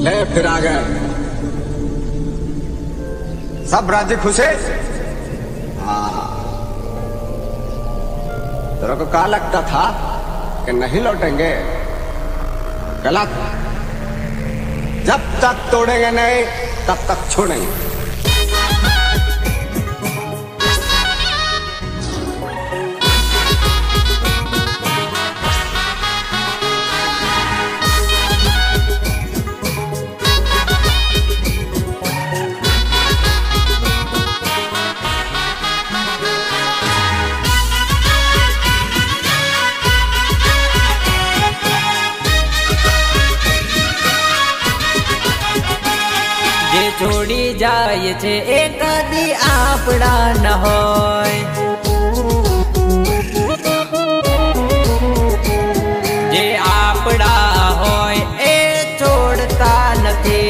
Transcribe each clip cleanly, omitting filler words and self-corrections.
ले फिर आ गए। सब राजी खुश है? हाँ। तेरे को क्या लगता था कि नहीं लौटेंगे? गलत। जब तक तोड़ेंगे नहीं तब तक छोड़ेंगे। छोड़ी जाए छे एक दी आपड़ा न होय, जे आपड़ा होय ए छोड़ता नथी।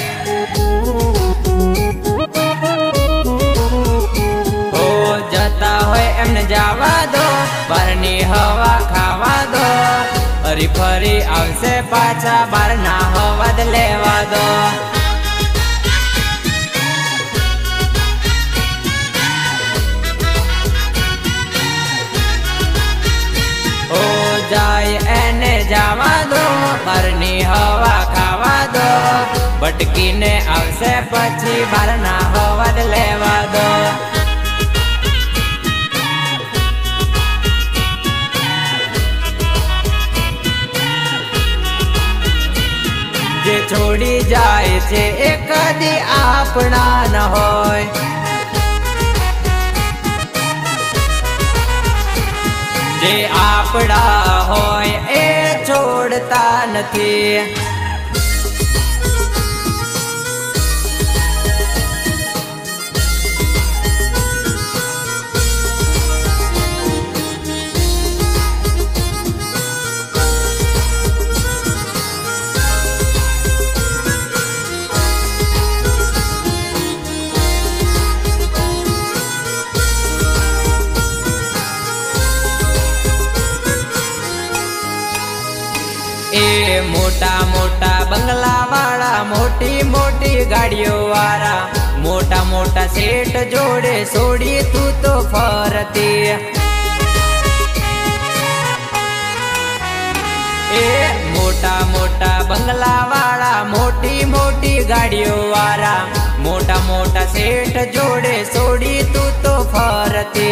हो जता होय एमने जावा दो, बारनी हवा खावा दो, फरी फरी आवशे पाछा बारना हवा द लेवा दो। जाए एने जावा दो, बारनी हवा खावा दो, भटकी ने आवशे पछी बारना हवा लेवा दो। जे छोड़ी जाए छे एक दी आपना न होय, जे आपड़ा होय ए छोड़ता नथी। ए मोटा मोटा बंगला वाला, मोटी मोटी गाड़ियों वाला, मोटा मोटा सेठ जोड़े सोड़ी तू तो फरती। ए मोटा मोटा बंगला वाला, मोटी मोटी गाड़ियों वाला, मोटा मोटा सेठ जोड़े सोड़ी तू तो फरती।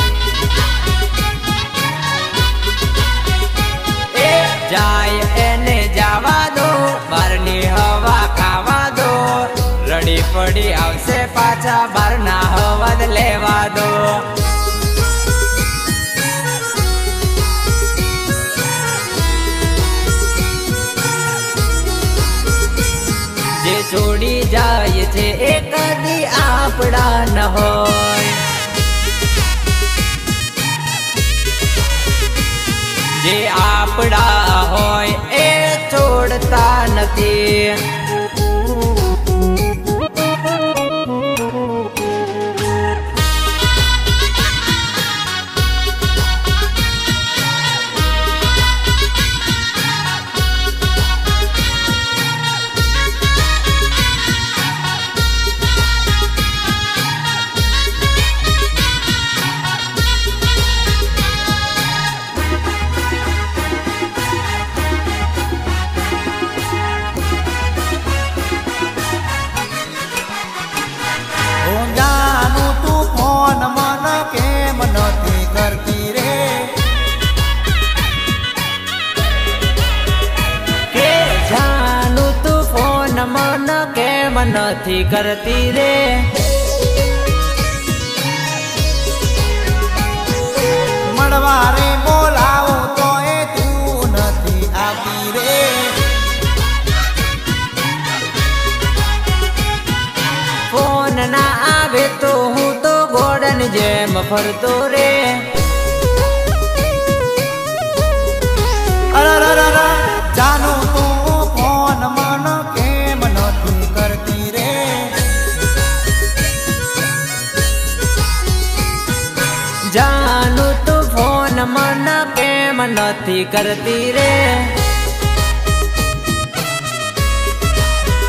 जाए एने जावा दो, बारनी हवा खावा दो, रड़ी पड़ी आवशे पाछा बारना हवा लेवा दो। जे छोड़ी जाए छे एक दी आपड़ा न होय, जे आपड़ा होय ए छोड़ता नथी। नथी करती रे, मड़वारे बोलाओ तो ए तू नथी आती रे। फोन ना आवे तो हूँ तो घोड़न जेम फरतो रे। अरे जानू तू फोन मन केम नथी करती रे। जानू तू फोन मन केम नथी करती रे।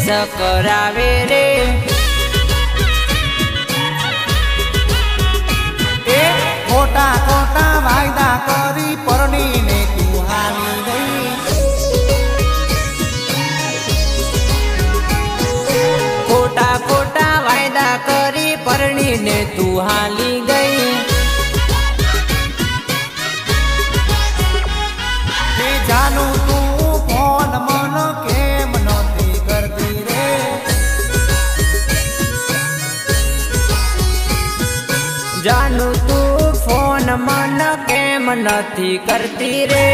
केस करावे रे। खोटा खोटा वायदा करी परणी ने तू हाली गई। खोटा खोटा वायदा करी परणी ने तू हाली गई। जानू तू फोन मन केम नथी करती रे। जानू तू फोन मन केम नथी करती रे।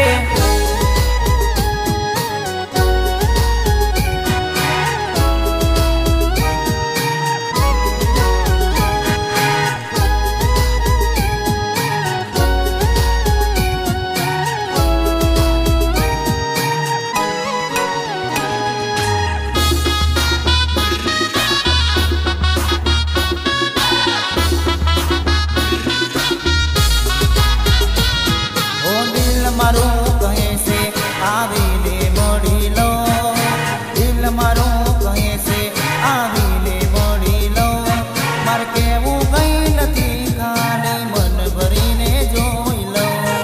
मारू कहे से आवी ले मोड़ी लो। दिल मारू कहे से आवी ले मोड़ी लो। मार के वो गई नथी खाली मन भरी ने जोई लो।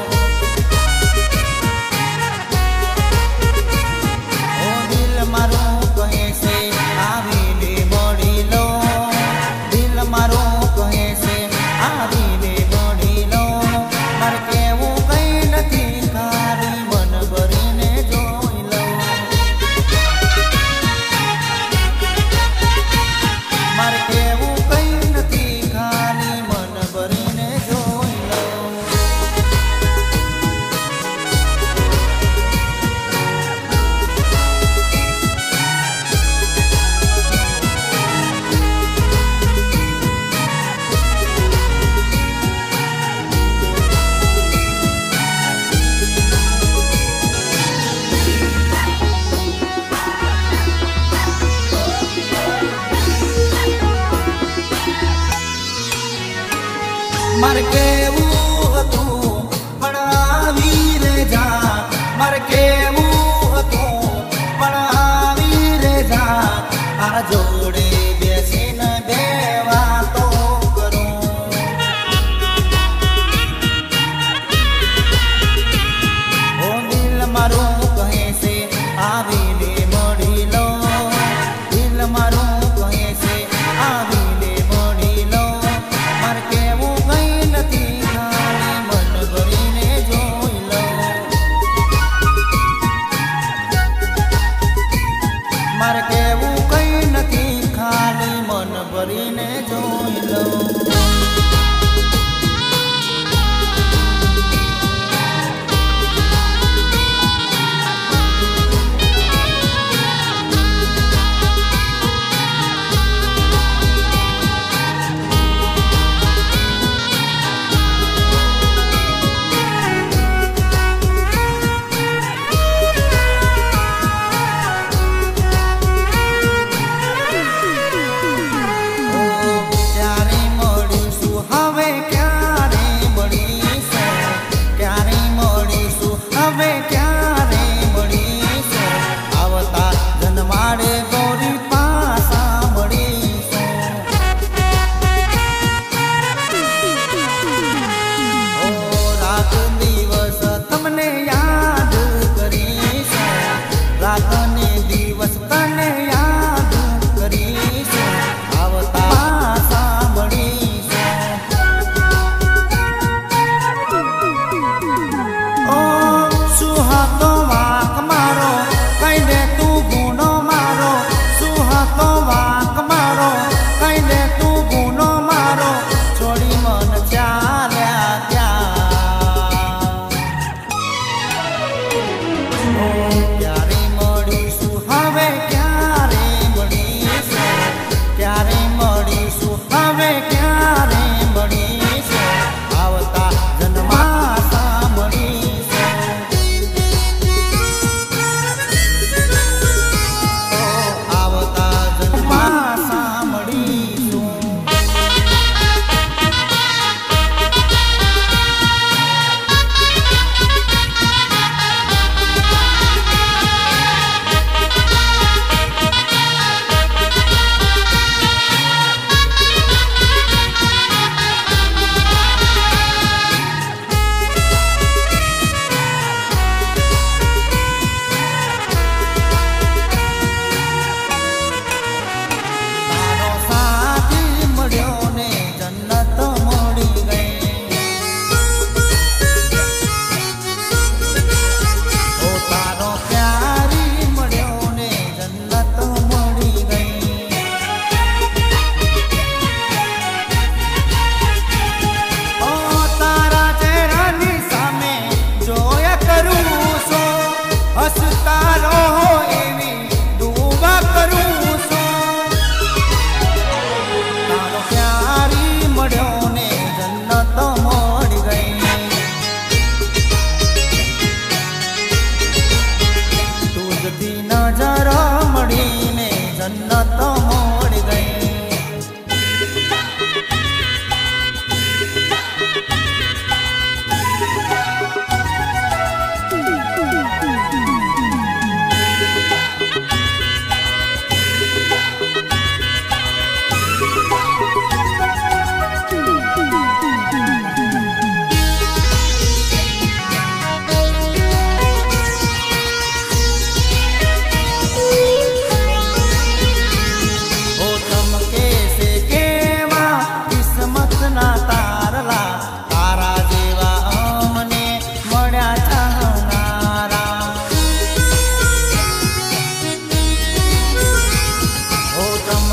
ओ दिल मारू कहे से आवी ले मोड़ी लो। दिल मारू कहे से आवी ले मोड़ी लो। मार के वो गई नथी मर के वो तू पड़ावी रे जा। मर के वो तू पड़ावी रे जा। आ जोड़े बेसी न देवा तो करूं। ओ दिल मारू कहे से आवी ले मोड़ी लो। दिल मारू कहे से आवी ले मोड़ी लो। मर के वो मार के वो कई नथी खाली मन भरी ने जोई लो।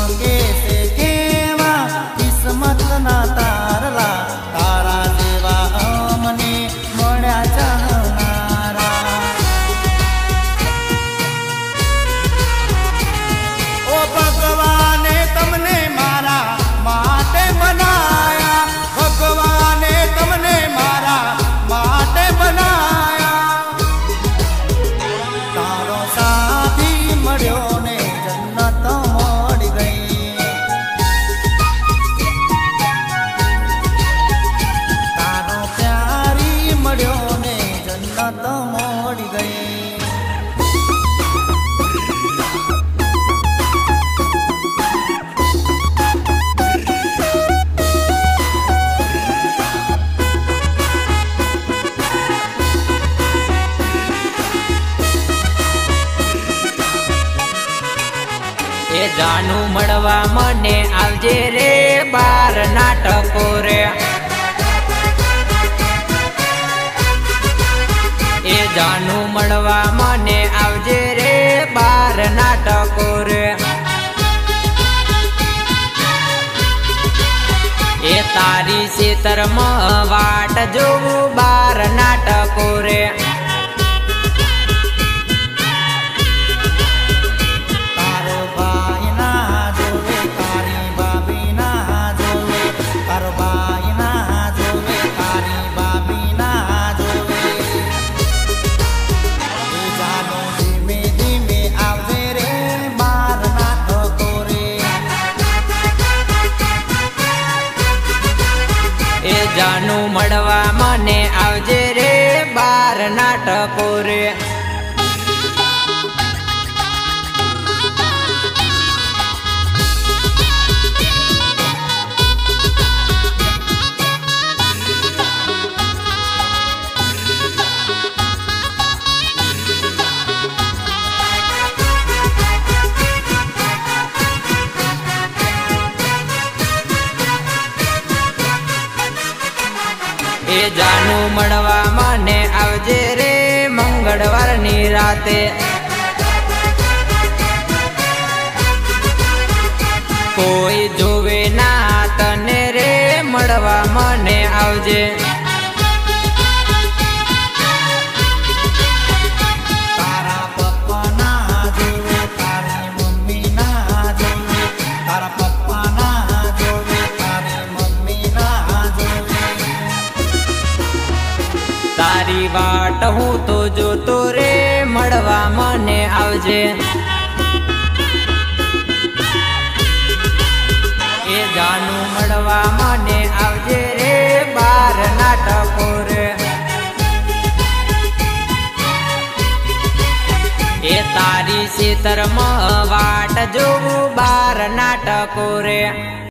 कैसे केवा किस्मत ना तारला तारा जेवा अमने मळ्या चाहनारा ओ भगवाने तमने मारा माटे बनाया भगवाने तमने मारा माटे बनाया तारो साथी मळ्यो ने जन्नत मળી गई तारो प्यारी मळ्यो ने जन्नत मળી गई ए जानू मळवा मने आवजे रे बार नाटको रे ए जानू मळवा मने आवजे रे बार नाटको रे ए तारी सीतर वाट जोऊ बार नाटको रे जानू मळवा मने आवजे रे बार नाटको रे ए जानू मळवा मने आवजे रे मंगळवार नी राते कोई जोवे ना तने रे मळवा मने आवजे तारा पप्पा ना जोवे तारी मम्मी ना जोवे तारा पप्पा ना जोवे तारी मम्मी ना जोवे तारी वाट हूँ तो जोतो रे मळवा मने आवजे ए जानू मळवा मने आवजे रे बार नाटको रे ए तारी सीतर वाट जोऊ बार नाटको रे।